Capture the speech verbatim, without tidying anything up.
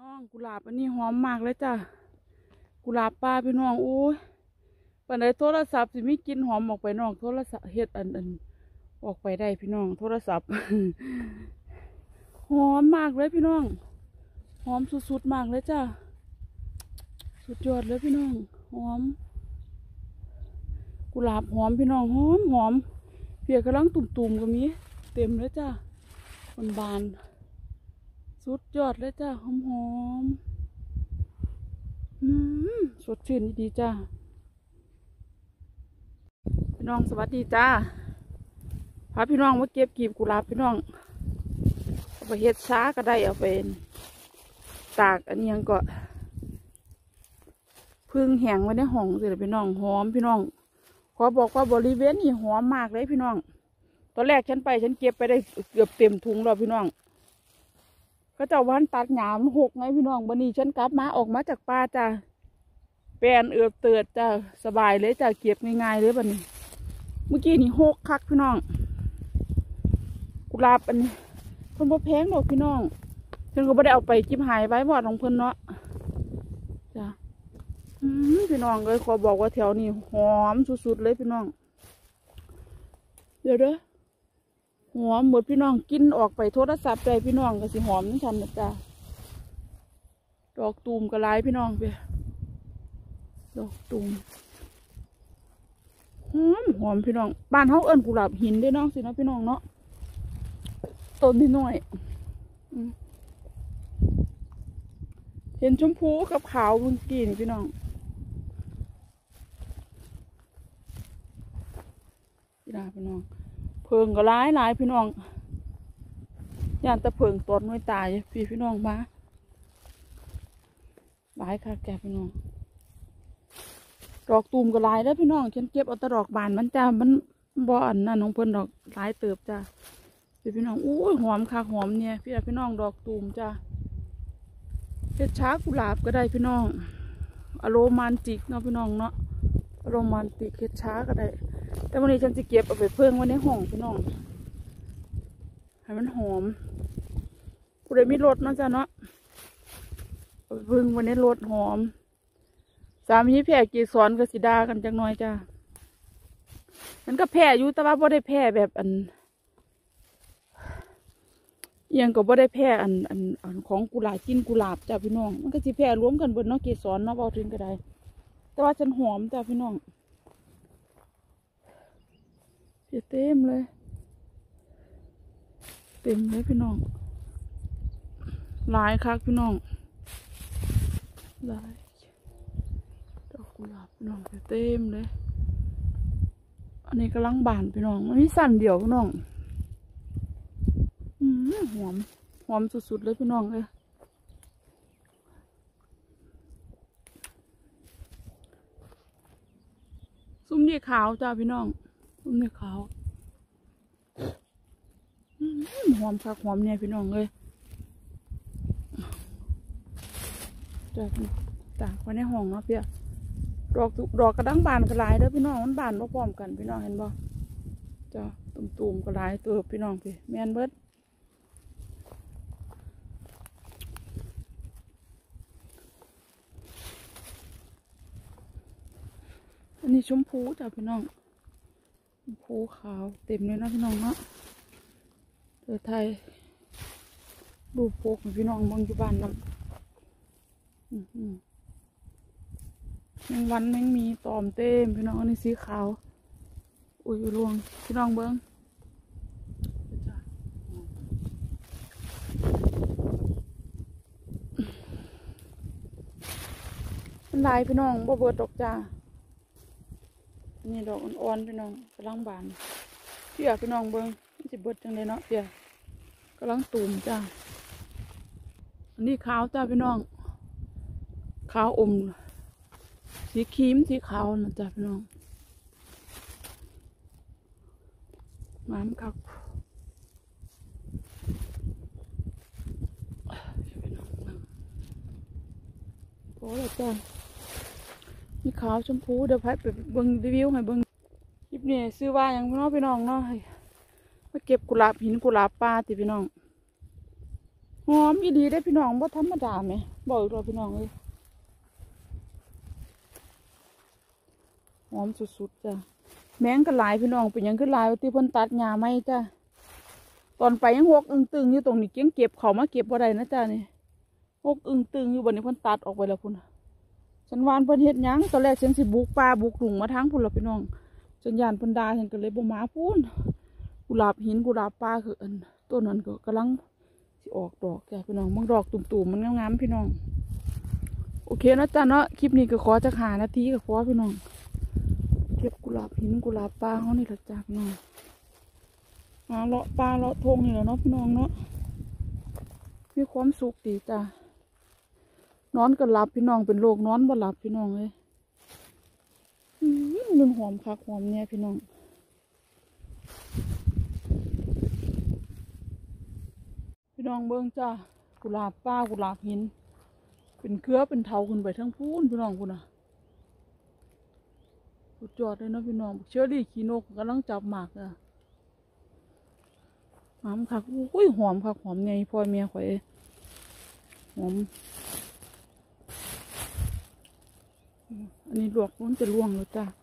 น้องกุหลาบอันนี้หอมมากเลยจ้ะกุหลาบป่าพี่น้องโอ้ยปันไดโทรศัพท์สิมีกลิ่นหอมออกไปนอกโทรศัพท์เฮ็ดอันอันออกไปได้พี่น้องโทรศัพท์ หอมมากเลยพี่น้องหอมสุดๆมากเลยจ้ะสุดยอดเลยพี่น้องหอมกุหลาบหอมพี่น้องหอมหอมเพียกำลังตุ่มๆก็มีเต็มเลยจ้ะมันบานสุดยอดเลยจ้ะหอมหอมอืมสดชื่นดีจ้ะพี่น้องสวัสดีจ้าพาพี่น้องมาเก็บกีบกุหลาบพี่น้องเอาไปเฮ็ดช้าก็ได้เอาไปตากอันนี้ยังก็พึ่งแห้งไว้ในห้องสิพี่น้องหอมพี่น้องขอบอกว่าบริเวณนี้หอมมากเลยพี่น้องตอนแรกฉันไปฉันเก็บไปได้เกือบเต็มถุงแล้วพี่น้องเขาจะวันตัดหยามหกไงพี่น้องวันนี้ฉันกลับมาออกมาจากป่าจ้าแปลนเอือบเติดจ้าสบายเลยจ้าเก็บง่ายๆเลยวันนี้เมื่อกี้นี่หกคักพี่น้องกุหลาบอันนี้เพิ่นบ่แพงหรอกพี่น้องเพิ่นก็ไม่ได้เอาไปจิ้มหายไว้บอดของเพิ่นเนาะจ้าพี่น้องเลยขอบอกว่าแถวนี้หอมสุดๆเลยพี่น้องเดี๋ยวเด้อหอมหมดพี่น้องกินออกไปโทรศัพท์ใจพี่น้องก็สิหอมนั่นฉันนะจ้าดอกตูมกระไรพี่น้องไปดอกตูมหอมหอมพี่น้องบ้านเขาเอิ้นกุหลาบหินด้วยน้องสินะพี่น้องเนาะต้นนิดหน่อยเห็นชมพูกับขาวเมื่อกี้นี่พี่น้องพี่น้องพี่น้องเพิงก็ร้ายหลายพี่น้องย่านตะเพิงต้นน้อยตายพี่พี่น้องมาหลายค่ะแกพี่น้องดอกตูมก็หลายแล้วพี่น้องฉันเก็บเอาตะดอกบานมันจ้ามันบ่อันนั่นของเพิ่นดอกหลายเติบจ้าพี่พี่น้องอู้หอมค่ะหอมเนี่ยพี่พี่น้องดอกตูมจ้าเฮ็ดช้ากุหลาบก็ได้พี่น้องอโรแมนติกเนาะพี่น้องเนาะอโรแมนติกเฮ็ดช้าก็ได้แต่วันนี้ฉันจะเก็บเอาไปเพิ่งไว้ในห้องพี่น้องให้มันหอมผู้ใดมีรถเนาะจ้าเนาะเอาไปเพิ่งไว้ในรถหอมสามีแผ่กีสอนกับสีดากันจังน้อยจ้ามันก็แผ่อยู่แต่ว่าบ่ได้แผ่แบบอันยังก็บ่ได้แผ่อันอันอันของกุหลาบกินกุหลาบจ้าพี่น้องมันก็สิแผ่รวมกันเบิดเนาะเกสรเนาะเอาถึงก็ได้แต่ว่าฉันหอมจ้าพี่น้องเต็มเลยเต็มเลยพี่น้องหลายคักพี่น้องหลายดอกกุหลาบพี่น้องเต็มเลยอันนี้กำลังบานพี่น้องมันมีสั่นเดียวพี่น้องอืมหอมหอมสุดๆเลยพี่น้องเลยซุ้มนี่ขาวจ้าพี่น้องซุ้มนี่ขาวหอมคักหอมเนี่ยพี่น้องเลยจ้าตากไว้ในห้องเนาะเพี่ยดอกดอกกระดังบานกระไรเด้อพี่น้องมันบานพร้อมกันพี่น้องเห็นบ่จ้าตุ่มๆกระไรตัวพี่น้องพี่แมนเบิดอันนี้ชมพูจ้าพี่น้องชมพูขาวเต็มเลยนะพี่น้องเนาะเดี๋ยวไทยดูโปกพี่น้องบางอยู่บ้านน้ำแมงวันแมงมีตอมเต็มพี่น้องอันนี้สีขาวอุ้ยรวงพี่น้องเบิ้งมันลายพี่น้องบ่เบิดดอกจ้านี่ดอกอ่อนๆพี่น้องกำลังบานเพี่ยพี่น้องเบิ้งมันจะเบิดจังเลยเนาะเพี่ยกำลังตูมจ้าอันนี้ขาวจ้าพี่น้องขาวอมสีครีมสีขาวนะจ้าพี่น้องน้ำคักโอ้ยจ้ามีขาวชมพูเดี๋ยวไปไปเบิ้งรีวิวให้เบิ้งคลิปนี้ซื้อว่าอย่างพี่น้องพี่น้องเนาะมาเก็บกุหลาบหินกุหลาบป่าติพี่น้องหอมอีดีได้พี่น้องบ่ธรรมดาไหมบอกอีกรอบพี่น้องเลยหอมสุดๆจ้ะแมงก็หลายพี่น้องเป็นยังขึ้นหลายที่เพิ่นตัดหญ้าไหมจ้ะตอนไปยังหกอึงตึงอยู่ตรงนี้เกี้ยงเก็บเขามาเก็บบ่ได้นะจ้ะนี่หกอึงตึงอยู่บนนี้เพิ่นตัดออกไปแล้วพุ่นฉันวานเพิ่นเฮ็ดหยังตอนแรกฉันสิบุกป่าบุกหลุงมาทางพุ่นแล้วพี่น้องฉันย่านเพิ่นด่าฉันก็เลยบ่มาพุ่นกุหลาบหินกุหลาบป่าคืออันต้นนั้นก็กำลังสิออกดอกจ้ะพี่น้องบางดอกตุ่มๆมันงามๆพี่น้องโอเคนะจ้ะเนาะคลิปนี้ก็ขอจะหานาทีก็ขอพี่น้องเก็บกุหลาบหินกุหลาบป่าเขานี่แหละจ้ะพี่น้องหาเลาะป่าเลาะทงนี่แหละเนาะพี่น้องเนาะมีความสุขดีจ้ะนอนก็หลับพี่น้องเป็นโรคนอนบ่หลับพี่น้องเลยมันหอมคักหอมเนี่ยพี่น้องพี่น้องเบิ้งจ้ากุหลาบป่ากุหลาบหินเป็นเครือเป็นเถาขึ้นไปทั้งพูนพี่น้องคุณน่ะสุดยอดเลยเนาะพี่น้องเชอรี่ขีนกกำลังจับหมากอ่ะหอมคักอุ้ยหอมคักหอมเนี่ยพ่อเมียข่อยหอมอันนี้ลวกมันจะล่วงแล้วจ้า